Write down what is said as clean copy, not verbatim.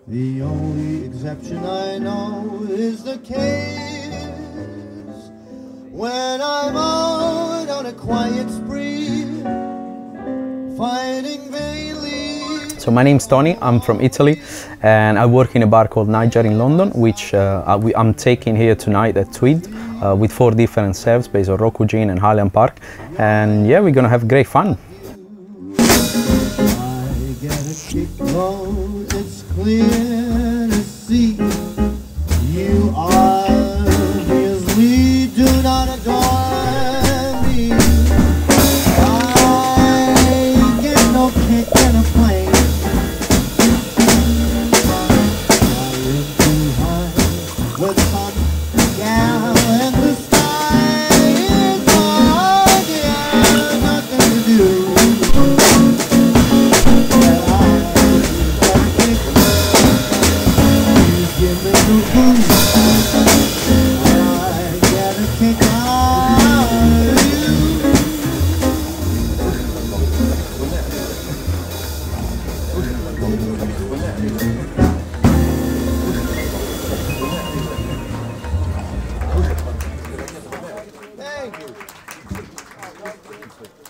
The only exception I know is the case when I'm out on a quiet spree, fighting vainly. So my name's Tony, I'm from Italy, and I work in a bar called Nightjar in London, which I'm taking here tonight at Tweed with 4 different serves based on Roku gin and Highland Park, and yeah, we're gonna have great fun. I get a kickload, it's clear to see you obviously do not adore me. I get no kick in a plane. Flying too high with hot gal in the sky. It's hard, yeah, nothing to do. Thank you.